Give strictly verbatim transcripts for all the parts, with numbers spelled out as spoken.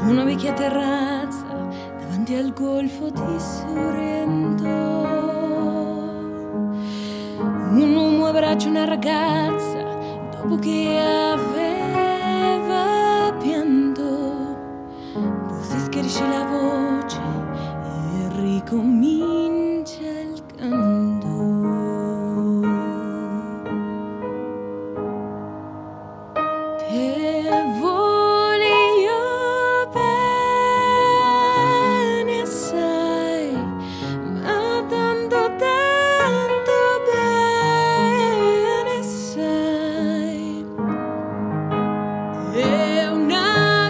una vecchia terrazza davanti al golfo di Sorrento. Un uomo abbraccia una ragazza dopo che aveva pianto. Poi si schiarisce la voce e ricomincia il canto. Te voglio bene assai, ma tanto tanto bene sai. È una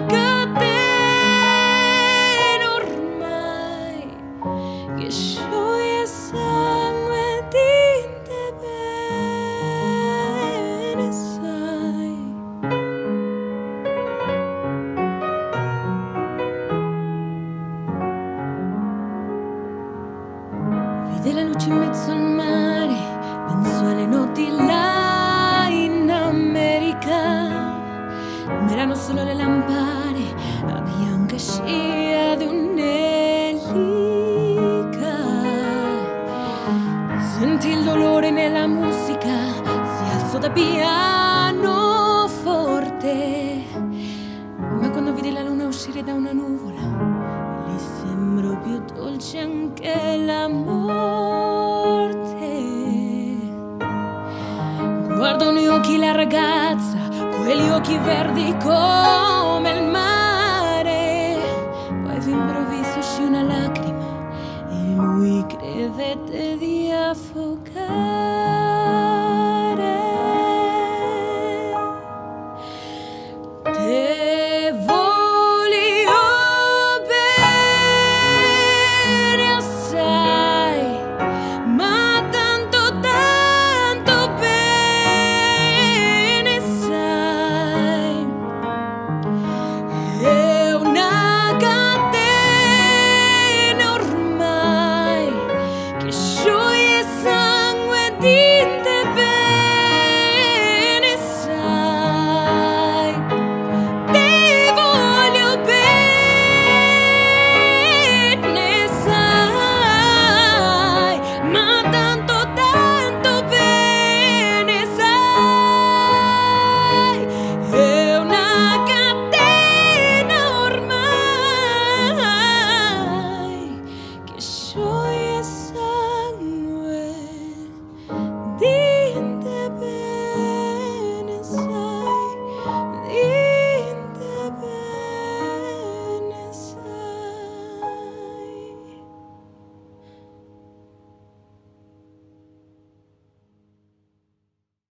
catena ormai che scioglie sangue e tinte bene sai. Vide la luce in mezzo al mare, pensò alle notti là in America. Ma erano solo le lampade a bianca scia di un'elica. Sentì il dolore nella musica, si alzò da piano forte. Ma quando vide la luna uscire da una nuvola, gli sembrò più dolce anche la morte. Guardò negli occhi la ragazza, quegli occhi verdi come il mare. Poi d'improvviso uscì una lacrima e lui credette di affogare.